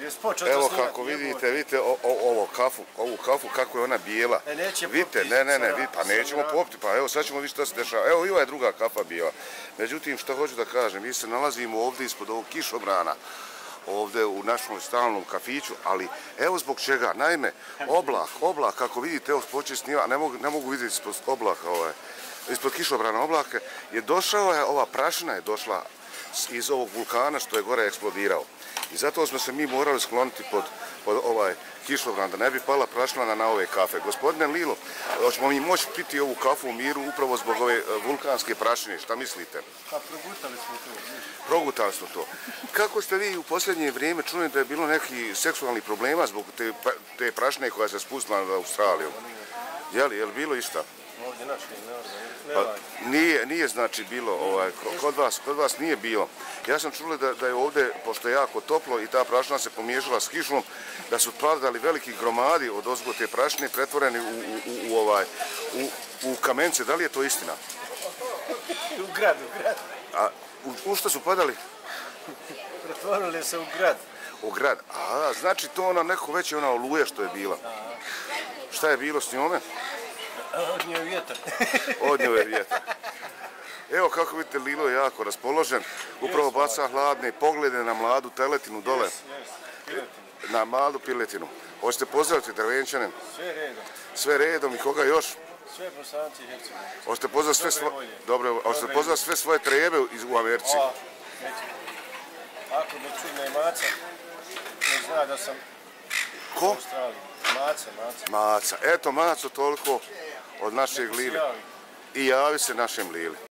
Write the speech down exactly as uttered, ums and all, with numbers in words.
Evo kako vidite, vidite ovo kafu, ovu kafu kako je ona bijela. Vidite, ne, ne, ne, pa nećemo popiti, pa evo sad ćemo vidjeti što se dešava. Evo i ova je druga kafa bijela. Međutim, što hoću da kažem, mi se nalazimo ovdje ispod ovog kišobrana, ovdje u našom stalnom kafiću, ali evo zbog čega. Naime, oblak, oblak, kako vidite, evo početi snima, ne mogu, ne mogu vidjeti ispod oblaka, ovaj, ispod kišobrana oblake, je došao je, ova prašina je došla iz ovog vulkana što je gore eksplodirao. I zato smo se mi morali skloniti pod, pod ovaj kišobran, da ne bi pala prašina na ove kafe. Gospodine Lilo, hoćemo mi moći piti ovu kafu u miru upravo zbog ove vulkanske prašine, šta mislite? Pa progutali smo to. Progutali smo to. Kako ste vi u posljednje vrijeme čuli da je bilo neki seksualnih problema zbog te, te prašine koja se spustila na Australiju? Je li, je li bilo išta? Ovdje naši, ne pa, nije, nije znači bilo, ovaj, kod, vas, kod vas nije bilo. Ja sam čuli da, da je ovdje, pošto je jako toplo i ta prašina se pomiješala s kišom, da su padali veliki gromadi od ozgo te prašine pretvoreni u, u, u, ovaj, u, u kamence. Da li je to istina? U grad, u grad. A u, u što su padali? Pretvorili se u grad. U grad. A, znači to ona neko već je ona oluje što je bila. Šta je bilo s njome? Od nje je vjetar. Od nje je vjetar. Evo kako vidite, Lilo je jako raspoložen. Upravo baca hladne poglede na mladu teletinu dole. Na mladu piletinu. Hoćete pozdraviti Drvenčane? Sve redom. Sve redom i koga još? Sve Bosanci i Hercegovine. Hoćete pozdraviti sve svoje... Dobro, hoćete pozdraviti sve svoje trebe u Americi? Ako me čudne Maca, ne zna da sam Ko? u Australiji. Maca, Maca. Maca. Eto, Maco, toliko od našeg Lili. I javi se našem Lili.